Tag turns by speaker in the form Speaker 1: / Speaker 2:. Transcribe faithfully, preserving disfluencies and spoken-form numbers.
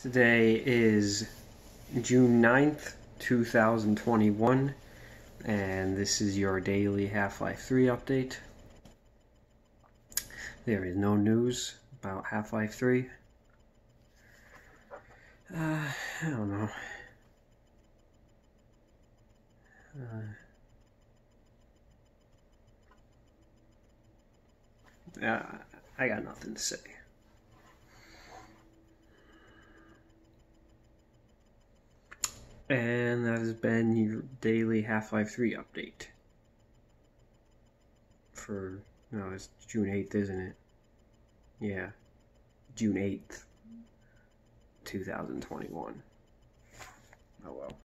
Speaker 1: Today is June ninth, two thousand twenty-one, and this is your daily Half-Life three update. There is no news about Half-Life three. Uh, I don't know. Uh, yeah, I got nothing to say. And that has been your daily Half-Life three update. For, no, it's June eighth, isn't it? Yeah, June eighth, two thousand twenty-one. Oh well.